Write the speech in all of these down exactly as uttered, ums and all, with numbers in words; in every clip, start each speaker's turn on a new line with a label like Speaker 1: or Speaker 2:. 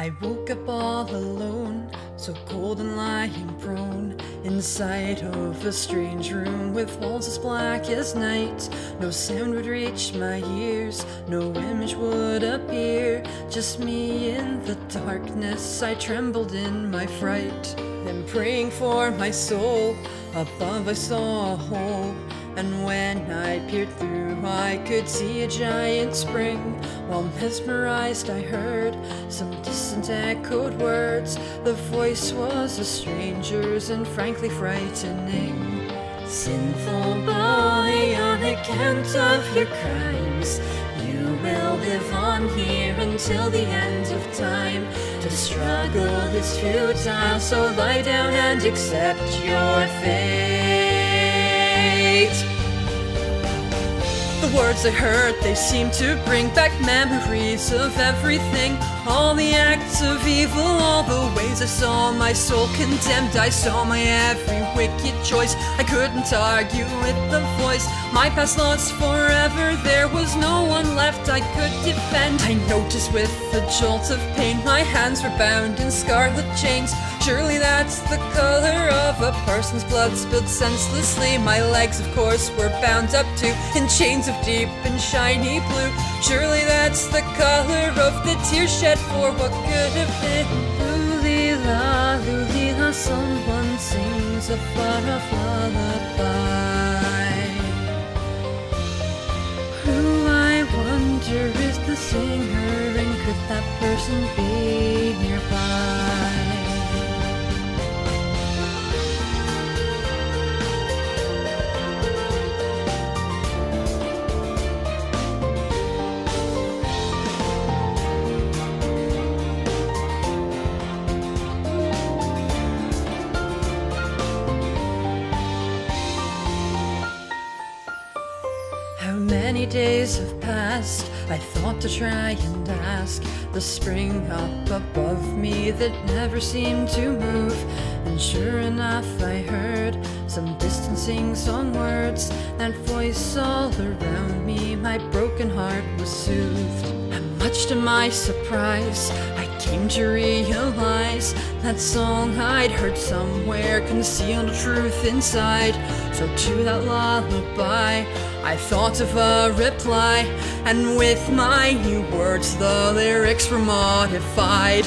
Speaker 1: I woke up all alone, so cold and lying prone, inside of a strange room with walls as black as night. No sound would reach my ears, no image would appear, just me in the darkness. I trembled in my fright. Then praying for my soul, above I saw a hole, and when I peered through I could see a giant spring. While mesmerized I heard some distant echoed words. The voice was a stranger's and frankly frightening. Sinful boy, on account of your crimes, you will live on here until the end of time. To struggle is futile, so lie down and accept your fate. The words I heard, they seemed to bring back memories of everything. All the acts of evil, all the ways I saw my soul condemned. I saw my every wicked choice. I couldn't argue with the voice. My past lost forever, there was no one left I could defend. I noticed with a jolt of pain, my hands were bound in scarlet chains. Surely that's the color of a person's blood spilled senselessly. My legs, of course, were bound up too, in chains of deep and shiny blue. Surely that's the color of the tears shed for what could have been. Lulila, lulila, someone sings a far-off lullaby. Who, I wonder, is the singer, and could that person be nearby? Many days have passed, I thought to try and ask the spring up above me that never seemed to move. And sure enough I heard some distant sing-song words, that voice all around me, my broken heart was soothed. And much to my surprise, I came to realize that song I'd heard somewhere concealed a truth inside. So to that lullaby I thought of a reply, and with my new words the lyrics were modified.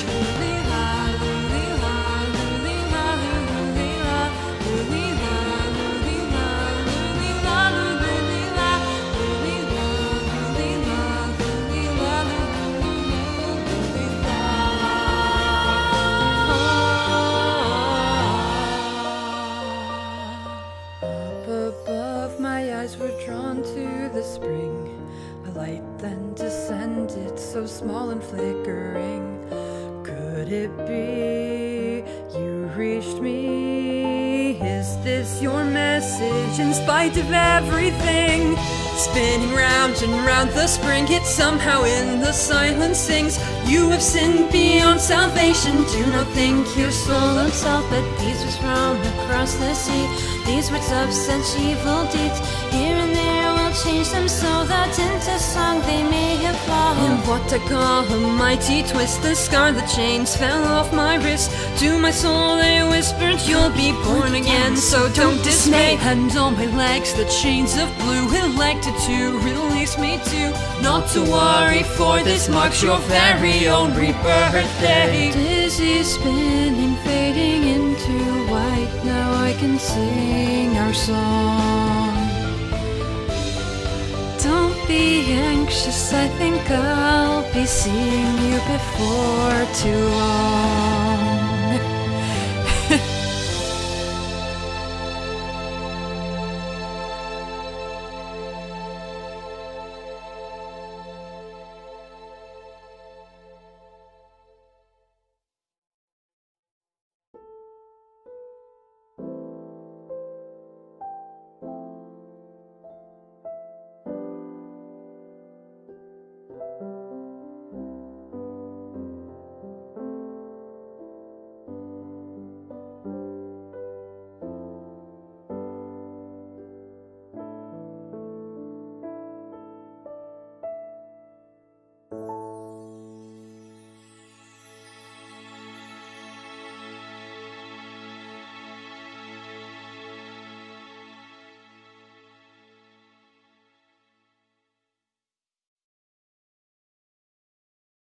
Speaker 1: Were drawn to the spring. A light then descended, so small and flickering. Could it be you reached me? Is this your message in spite of everything? Spinning round and round the spring, it somehow in the silence sings. You have sinned beyond salvation, do not think your soul unself. But these words from across the sea, these words of such evil deeds, here and there we'll change them so that into song they may evolve. In what I call a mighty twist, the scarlet chains fell off my wrist. To my soul they whispered, you'll be born again, so don't dismay. And on my legs the chains of blue elected to release me too. Not to worry, for this marks your very own rebirth day. Dizzy spinning, fading into white, now I can sing our song. Don't be anxious, I think I'll be seeing you before too long.